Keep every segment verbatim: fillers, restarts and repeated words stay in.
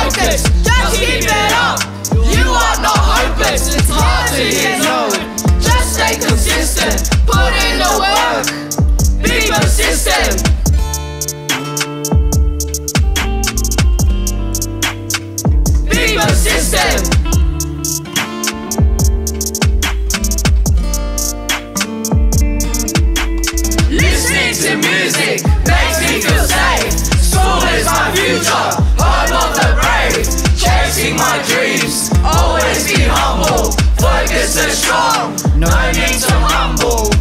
focus, just keep it up. You are not hopeless, it's hard to hear no. Just stay consistent, put in the work, be persistent. Be persistent. Listening to music makes me feel safe. School is my future, home of the brave. Chasing my dreams, always be humble. Focus and strong, no need to humble.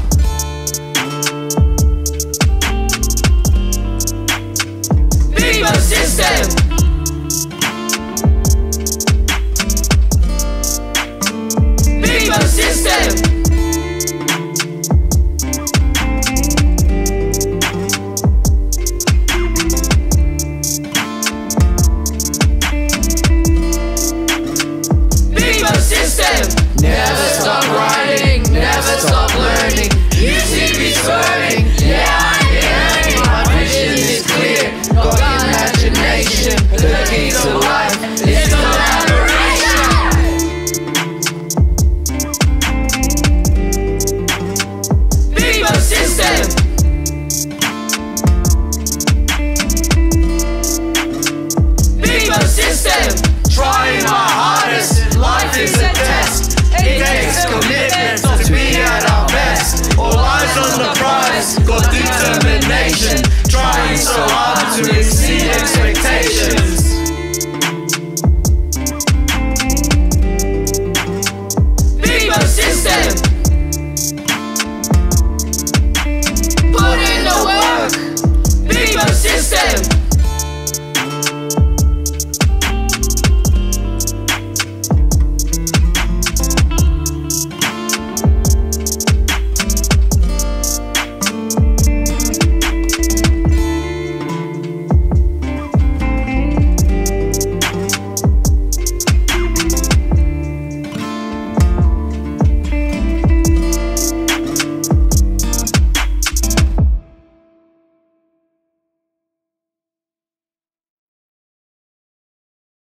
Be persistent. Be persistent. Never stop writing, never stop learning. You see me swerving, yeah I am. My vision is clear, got imagination. The key to life is collaboration. Be persistent. Be persistent. Trying my hardest, life is a test. It takes commitment to be at our best. All eyes on the prize, got determination. Trying so hard to exceed expectations.